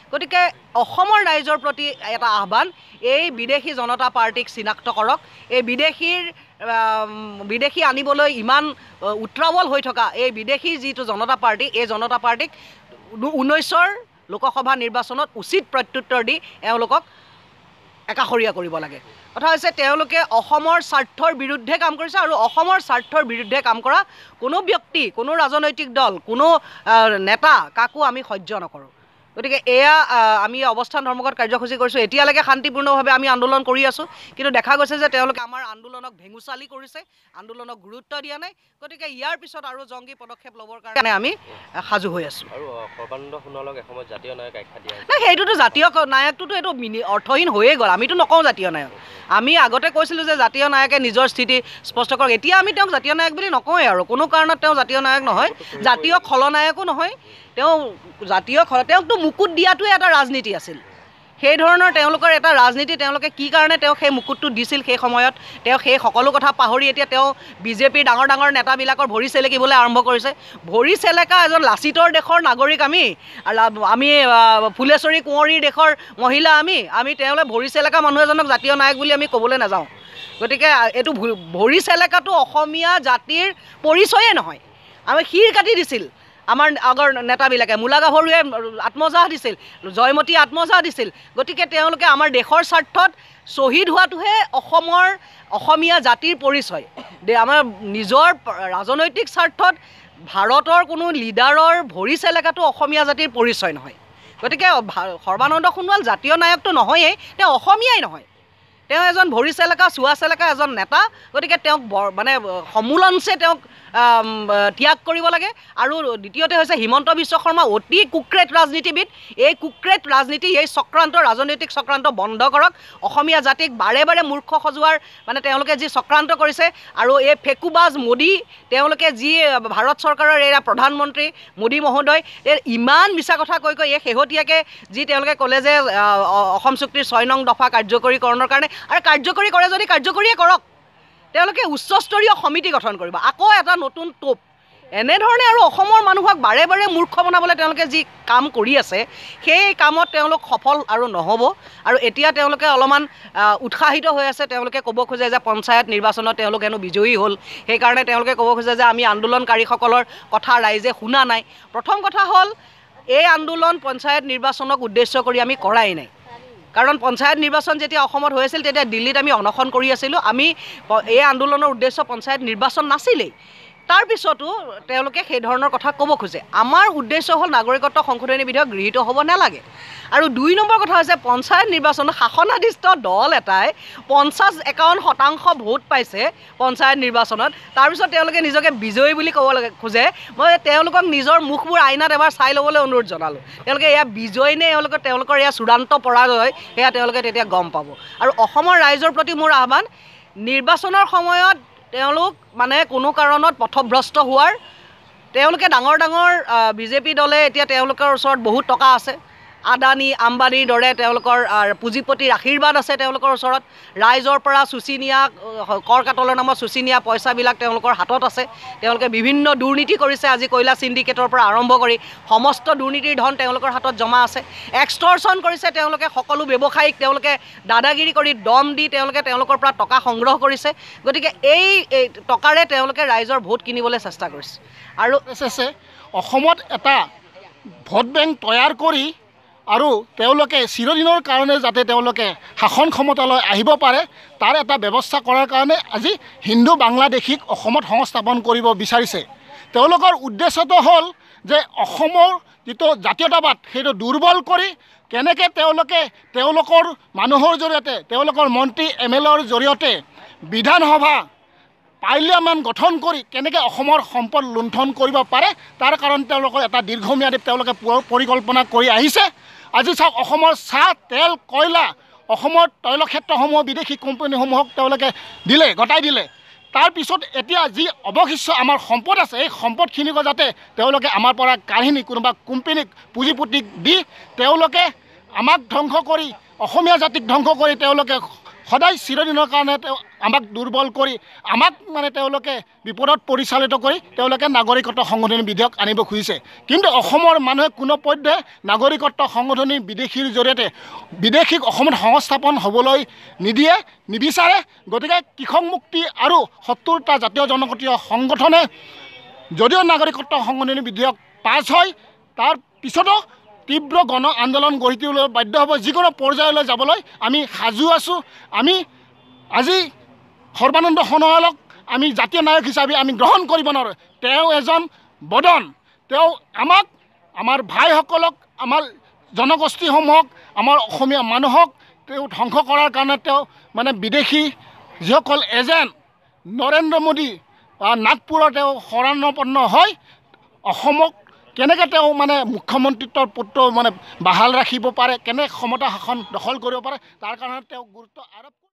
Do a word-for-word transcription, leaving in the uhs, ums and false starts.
গতিকে অসমৰ ৰাইজৰ প্ৰতি এটা আহ্বান, এই বিদেশী জনতা পাৰ্টিক চিনাক্ত কৰক। এই বিদেশীৰ বিদেশী আনিবলৈ ইমান উত্ৰাৱল হৈ থকা এই বিদেশী যিটো জনতা পাৰ্টি, এই জনতা পাৰ্টিক ঊনৈছৰ লোকসভা নিৰ্বাচনত উচিত প্ৰত্যুত্তৰ দি এওঁলোকক একাষৰীয়া কৰিব লাগে। কথা হৈছে তেওঁলোকে অসমৰ স্বাৰ্থৰ বিৰুদ্ধে কাম কৰিছে, আৰু অসমৰ স্বাৰ্থৰ বিৰুদ্ধে কাম কৰা কোনো ব্যক্তি, কোনো ৰাজনৈতিক দল, কোনো নেতা কাকো আমি সহ্য নকৰোঁ। গতিকে এয়া আমি অৱস্থান ধৰ্মঘট কাৰ্যসূচী কৰিছোঁ। এতিয়ালৈকে শান্তিপূৰ্ণভাৱে আমি আন্দোলন কৰি আছোঁ, কিন্তু দেখা গৈছে যে তেওঁলোকে আমাৰ আন্দোলনক ভেঙুচালি কৰিছে, আন্দোলনক গুৰুত্ব দিয়া নাই। গতিকে ইয়াৰ পিছত আৰু জংগী পদক্ষেপ ল'বৰ কাৰণে আমি সাজু হৈ আছোঁ। আৰু সৰ্বানন্দ সোণোৱালক এসময়ত জাতীয় নায়ক আখ্যা দিয়া নাই, সেইটোতো জাতীয় নায়কটোতো এইটো অৰ্থহীন হৈয়ে গ'ল। আমিতো নকওঁ জাতীয় নায়ক। আমি আগতে কৈছিলোঁ যে জাতীয় নায়কে নিজৰ স্থিতি স্পষ্ট কৰক। এতিয়া আমি তেওঁক জাতীয় নায়ক বুলি নকওঁৱেই আৰু, কোনো কাৰণত তেওঁ জাতীয় নায়ক নহয়, জাতীয় খলনায়কো নহয়। তেওঁ জাতীয় তেওঁকতো মুকুট দিয়াটোৱে এটা ৰাজনীতি আছিল। সেই ধৰণৰ তেওঁলোকৰ এটা ৰাজনীতি, তেওঁলোকে কি কাৰণে তেওঁক সেই মুকুটটো দিছিল সেই সময়ত, তেওঁ সেই সকলো কথা পাহৰি এতিয়া তেওঁ বিজেপিৰ ডাঙৰ ডাঙৰ নেতাবিলাকৰ ভৰি চেলেকিবলৈ আৰম্ভ কৰিছে। ভৰি চেলেকা এজন লাচিতৰ দেশৰ নাগৰিক আমি, আমি ফুলেশ্বৰী কোঁৱৰীৰ দেশৰ মহিলা আমি আমি তেওঁলোকে ভৰি চেলেকা মানুহ এজনক জাতীয় নায়ক বুলি আমি ক'বলৈ নাযাওঁ। গতিকে এইটো ভৰি চেলেকাটো অসমীয়া জাতিৰ পৰিচয়ে নহয়। আমি শিৰ কাটি দিছিল আমাৰ আগৰ নেতাবিলাকে, মূলা গাভৰুৱে আত্মজাহ দিছিল, জয়মতী আত্মজাহ দিছিল। গতিকে তেওঁলোকে আমাৰ দেশৰ স্বাৰ্থত শ্বহীদ হোৱাটোহে অসমৰ অসমীয়া জাতিৰ পৰিচয়। আমাৰ নিজৰ ৰাজনৈতিক স্বাৰ্থত ভাৰতৰ কোনো লিডাৰৰ ভৰি চেলেকাটো অসমীয়া জাতিৰ পৰিচয় নহয়। গতিকে সৰ্বানন্দ সোণোৱাল জাতীয় নায়কটো নহয়েই, তেওঁ অসমীয়াই নহয়, তেওঁ এজন ভৰি চেলেকা চোৱা চেলেকা এজন নেতা। গতিকে তেওঁক মানে সমূলঞ্চে তেওঁক ত্যাগ কৰিব লাগে। আৰু দ্বিতীয়তে হৈছে হিমন্ত বিশ্ব শৰ্মা অতি কুক্ৰেট ৰাজনীতিবিদ। এই কুক্ৰেট ৰাজনীতি, এই চক্ৰান্ত, ৰাজনৈতিক চক্ৰান্ত বন্ধ কৰক। অসমীয়া জাতিক বাৰে বাৰে মূৰ্খ সজোৱাৰ মানে তেওঁলোকে যি চক্ৰান্ত কৰিছে, আৰু এই ফেকুবাজ মোদী, তেওঁলোকে যি ভাৰত চৰকাৰৰ এয়া প্ৰধানমন্ত্ৰী মোদী মহোদয় এই ইমান মিছা কথা কৈ কৈ এই শেহতীয়াকৈ যি তেওঁলোকে ক'লে যে অসম চুক্তিৰ ছয় নং দফা কাৰ্যকৰীকৰণৰ কাৰণে, আৰু কাৰ্যকৰী কৰে যদি কাৰ্যকৰীয়ে কৰক, তেওঁলোকে উচ্চস্তৰীয় সমিতি গঠন কৰিব, আকৌ এটা নতুন টোপ। এনেধৰণে আৰু অসমৰ মানুহক বাৰে বাৰে মূৰ্খ বনাবলৈ তেওঁলোকে যি কাম কৰি আছে, সেই কামত তেওঁলোক সফল আৰু নহ'ব। আৰু এতিয়া তেওঁলোকে অলপমান উৎসাহিত হৈ আছে। তেওঁলোকে ক'ব খোজে যে পঞ্চায়ত নিৰ্বাচনত তেওঁলোক হেনো বিজয়ী হ'ল, সেইকাৰণে তেওঁলোকে ক'ব খোজে যে আমি আন্দোলনকাৰীসকলৰ কথা ৰাইজে শুনা নাই। প্ৰথম কথা হ'ল, এই আন্দোলন পঞ্চায়ত নিৰ্বাচনক উদ্দেশ্য কৰি আমি কৰাই নাই। কাৰণ পঞ্চায়ত নিৰ্বাচন যেতিয়া অসমত হৈ আছিল, তেতিয়া দিল্লীত আমি অনশন কৰি আছিলোঁ। আমি এই আন্দোলনৰ উদ্দেশ্য পঞ্চায়ত নিৰ্বাচন নাছিলেই। তাৰপিছতো তেওঁলোকে সেই ধৰণৰ কথা ক'ব খোজে। আমাৰ উদ্দেশ্য হ'ল নাগৰিকত্ব সংশোধনী বিধেয়ক গৃহীত হ'ব নালাগে। আৰু দুই নম্বৰ কথা হৈছে, পঞ্চায়ত নিৰ্বাচনত শাসনাধিষ্ঠ দল এটাই পঞ্চাছ একাৱন্ন শতাংশ ভোট পাইছে পঞ্চায়ত নিৰ্বাচনত। তাৰপিছত তেওঁলোকে নিজকে বিজয়ী বুলি ক'ব লাগে খোজে। মই তেওঁলোকক নিজৰ মুখবোৰ আইনাত এবাৰ চাই ল'বলৈ অনুৰোধ জনালোঁ। তেওঁলোকে এয়া বিজয় নে তেওঁলোকে তেওঁলোকৰ এয়া চূড়ান্ত পৰাজয়, সেয়া তেওঁলোকে তেতিয়া গম পাব। আৰু অসমৰ ৰাইজৰ প্ৰতি মোৰ আহ্বান, নিৰ্বাচনৰ সময়ত তেওঁলোক মানে কোনো কাৰণত পথভ্ৰষ্ট হোৱাৰ, তেওঁলোকে ডাঙৰ ডাঙৰ বিজেপি দলে এতিয়া তেওঁলোকৰ ওচৰত বহুত টকা আছে, আদানী আম্বানীৰ দৰে তেওঁলোকৰ পুঁজিপতিৰ আশীৰ্বাদ আছে তেওঁলোকৰ ওচৰত। ৰাইজৰ পৰা চুচি নিয়া, কৰ কাটলৰ নামত চুচি নিয়া পইচাবিলাক তেওঁলোকৰ হাতত আছে। তেওঁলোকে বিভিন্ন দুৰ্নীতি কৰিছে, আজি কয়লা চিণ্ডিকেটৰ পৰা আৰম্ভ কৰি সমস্ত দুৰ্নীতিৰ ধন তেওঁলোকৰ হাতত জমা আছে। এক্সটৰ্চন কৰিছে তেওঁলোকে, সকলো ব্যৱসায়িক তেওঁলোকে দাদাগিৰি কৰি দম দি তেওঁলোকে তেওঁলোকৰ পৰা টকা সংগ্ৰহ কৰিছে। গতিকে এই টকাৰে তেওঁলোকে ৰাইজৰ ভোট কিনিবলৈ চেষ্টা কৰিছে। আৰু অসমত এটা ভোট বেংক তৈয়াৰ কৰি আৰু তেওঁলোকে চিৰদিনৰ কাৰণে যাতে তেওঁলোকে শাসন ক্ষমতালৈ আহিব পাৰে, তাৰ এটা ব্যৱস্থা কৰাৰ কাৰণে আজি হিন্দু বাংলাদেশীক অসমত সংস্থাপন কৰিব বিচাৰিছে। তেওঁলোকৰ উদ্দেশ্যটো হ'ল যে অসমৰ যিটো জাতীয়তাবাদ সেইটো দুৰ্বল কৰি কেনেকৈ তেওঁলোকে তেওঁলোকৰ মানুহৰ জৰিয়তে, তেওঁলোকৰ মন্ত্ৰী এম এল এৰ জৰিয়তে বিধানসভা পাৰ্লিয়ামেণ্ট গঠন কৰি কেনেকৈ অসমৰ সম্পদ লুণ্ঠন কৰিব পাৰে, তাৰ কাৰণে তেওঁলোকৰ এটা দীৰ্ঘম্যাদী তেওঁলোকে পৰিকল্পনা কৰি আহিছে। আজি চাওক, অসমৰ চাহ, তেল, কয়লা, অসমৰ তৈলক্ষেত্ৰসমূহ বিদেশী কোম্পানীসমূহক তেওঁলোকে দিলে, গতাই দিলে। তাৰপিছত এতিয়া যি অৱশিষ্ট আমাৰ সম্পদ আছে, এই সম্পদখিনিক যাতে তেওঁলোকে আমাৰ পৰা কাঢ়ি নি কোনোবা কোম্পানীক পুঁজিপতিক দি তেওঁলোকে আমাক ধ্বংস কৰি, অসমীয়া জাতিক ধ্বংস কৰি তেওঁলোকে সদায় চিৰদিনৰ কাৰণে তেওঁ আমাক দুৰ্বল কৰি আমাক মানে তেওঁলোকে বিপদত পৰিচালিত কৰি তেওঁলোকে নাগৰিকত্ব সংশোধনী বিধেয়ক আনিব খুজিছে। কিন্তু অসমৰ মানুহে কোনোপধ্যে নাগৰিকত্ব সংশোধনী বিদেশীৰ জৰিয়তে বিদেশীক অসমত সংস্থাপন হ'বলৈ নিদিয়ে, নিবিচাৰে। গতিকে কৃষক মুক্তি আৰু সত্তৰটা জাতীয় জনগোষ্ঠীয় সংগঠনে যদিও নাগৰিকত্ব সংশোধনী বিধেয়ক পাছ হয়, তাৰ পিছতো তীব্ৰ গণ আন্দোলন গঢ়ি তুলিবলৈ বাধ্য হ'ব। যিকোনো পৰ্যায়লৈ যাবলৈ আমি সাজু আছোঁ। আমি আজি সৰ্বানন্দ সোণোৱালক আমি জাতীয় নায়ক হিচাপে আমি গ্ৰহণ কৰিব নোৱাৰোঁ। তেওঁ এজন বদন। তেওঁ আমাক, আমাৰ ভাইসকলক, আমাৰ জনগোষ্ঠীসমূহক, আমাৰ অসমীয়া মানুহক তেওঁ ধ্বংস কৰাৰ কাৰণে তেওঁ মানে বিদেশী যিসকল এজেণ্ট নৰেন্দ্ৰ মোদী বা নাগপুৰৰ তেওঁ শৰণাপন্ন হয় অসমক কেনেকৈ তেওঁ মানে মুখ্যমন্ত্ৰীত্বৰ পুত্ৰ মানে বাহাল ৰাখিব পাৰে, কেনে ক্ষমতা শাসন দখল কৰিব পাৰে, তাৰ কাৰণে তেওঁ গুৰুত্ব আৰোপ